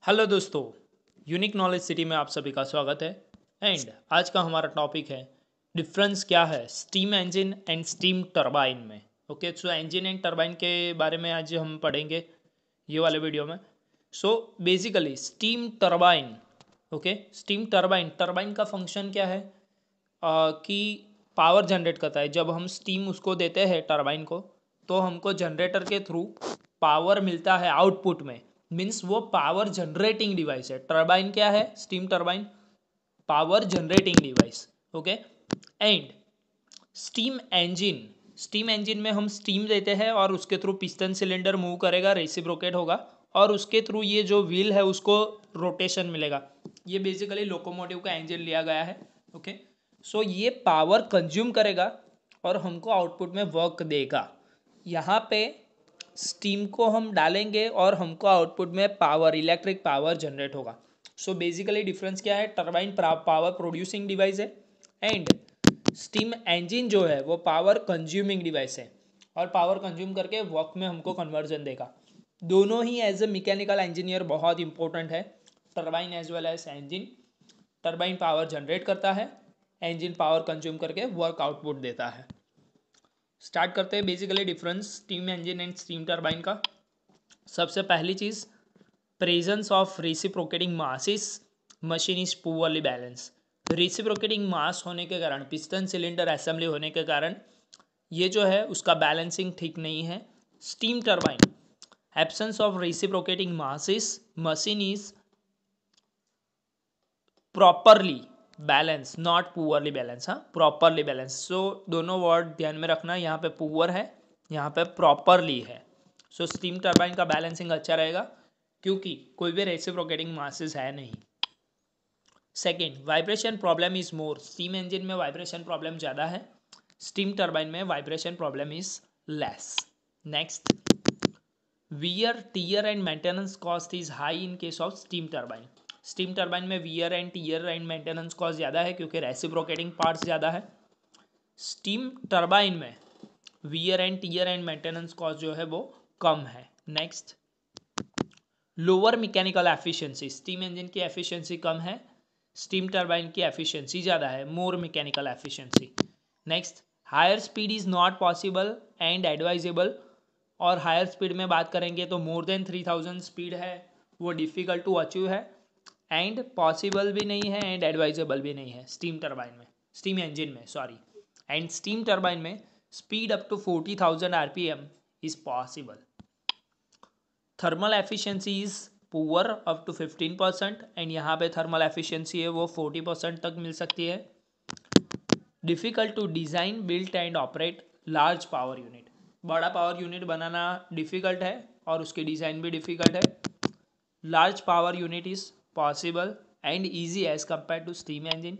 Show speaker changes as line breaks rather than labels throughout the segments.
Hello दोस्तों, unique knowledge city में आप सभी का स्वागत है। एंड आज का हमारा टॉपिक है डिफरेंस क्या है steam engine and steam turbine में। Okay, so engine and turbine के बारे में आज हम पढ़ेंगे ये वाले वीडियो में। So basically steam turbine, okay, steam turbine turbine का फंक्शन क्या है कि पावर जनरेट करता है। जब हम स्टीम उसको देते हैं टरबाइन को, तो हमको जनरेटर के थ्रू पावर मिलता है आउटपुट में। मीन्स वो पावर जनरेटिंग डिवाइस है। टरबाइन क्या है? Steam turbine power generating device. Okay, and steam engine में हम स्टीम देते हैं और उसके थ्रू पिस्टन सिलेंडर मूव करेगा, रेसिप्रोकेट होगा और उसके थ्रू ये जो व्हील है उसको रोटेशन मिलेगा। ये बेसिकली लोकोमोटिव का इंजन लिया गया है। ओके, सो ये पावर कंज्यूम करेगा और हमको आउटपुट में वर्क देगा। यहाँ पे स्टीम को हम डालेंगे और हमको आउटपुट में पावर, इलेक्ट्रिक पावर जनरेट होगा। सो बेसिकली डिफरेंस क्या है? टरबाइन पावर प्रोड्यूसिंग डिवाइस है एंड स्टीम इंजन जो है वो पावर कंज्यूमिंग डिवाइस है और पावर कंज्यूम करके वर्क में हमको कन्वर्जन देगा। दोनों ही एज ए मैकेनिकल इंजीनियर बहुत इंपॉर्टेंट है, turbine as well as engine. Turbine power generate करता है, इंजन पावर कंज्यूम करके वर्क आउटपुट देता है। स्टार्ट करते हैं basically difference steam engine and steam turbine का। सबसे पहली चीज़, presence of reciprocating masses, machine is poorly balance. Reciprocating mass होने के कारण, पिस्टन सिलेंडर असेंबली होने के कारण ये जो है उसका बैलेंसिंग ठीक नहीं है। Steam turbine, absence of reciprocating masses, machine is properly balance, not poorly balance. हाँ, प्रॉपरली बैलेंस। सो दोनों वर्ड ध्यान में रखना, यहाँ पे पुअर है, यहाँ पे प्रॉपरली है। सो स्टीम टरबाइन का बैलेंसिंग अच्छा रहेगा क्योंकि कोई भी रेसिप्रोकेटिंग मासेस है नहीं। Second, vibration problem is more. Steam engine में वाइब्रेशन प्रॉब्लम ज़्यादा है, स्टीम टरबाइन में vibration problem is less. Next, wear tear and maintenance cost is high in case of steam turbine. Steam turbine में wear and tear and maintenance cost ज़्यादा है क्योंकि reciprocating parts ज़्यादा है। Steam turbine में wear and tear and maintenance cost जो है वो कम है। Next, lower mechanical efficiency. Steam engine की एफिशिएंसी कम है, स्टीम टरबाइन की एफिशिएंसी ज़्यादा है, more mechanical efficiency. Next, higher speed is not possible and advisable. और हायर स्पीड में बात करेंगे तो मोर देन 3000 स्पीड है वो डिफ़िकल्ट टू अचीव है एंड पॉसिबल भी नहीं है एंड एडवाइजेबल भी नहीं है स्टीम टरबाइन में, स्टीम इंजन में सॉरी। एंड स्टीम टरबाइन में speed up to 40,000 RPM is possible. Thermal efficiency is poor up to 15% and यहाँ पे थर्मल एफिशिएंसी है वो 40% तक मिल सकती है। Difficult to design, built and operate large power unit. बड़ा पावर यूनिट बनाना डिफ़िकल्ट है और उसकी डिज़ाइन भी डिफ़िकल्ट है। Large power unit is possible and easy as compare to steam engine.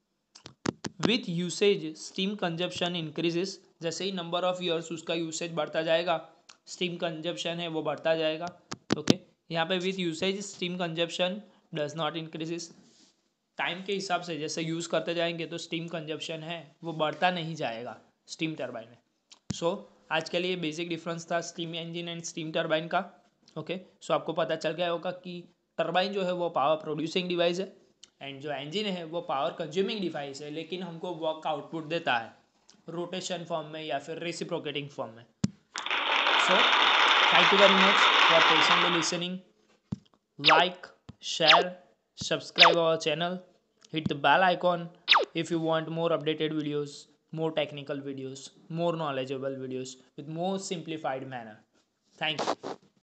With usage steam consumption increases. जैसे ही number of years उसका यूसेज बढ़ता जाएगा, स्टीम कंजप्शन है वो बढ़ता जाएगा। ओके, यहाँ पे with usage steam consumption does not increases. Time के हिसाब से जैसे यूज़ करते जाएंगे तो स्टीम कंजप्शन है वो बढ़ता नहीं जाएगा स्टीम टरबाइन में। सो आज के लिए बेसिक डिफरेंस था steam engine and steam turbine का। ओके, सो आपको पता चल गया होगा कि टरबाइन जो है वो पावर प्रोड्यूसिंग डिवाइस है एंड जो इंजन है वो पावर कंज्यूमिंग डिवाइस है, लेकिन हमको वर्क आउटपुट देता है रोटेशन फॉर्म में या फिर रेसिप्रोकेटिंग फॉर्म में। So thank you very much for patiently listening. Like, share, subscribe our channel, hit the bell icon if you want more updated videos, more technical videos, more knowledgeable videos with more simplified manner. Thank you.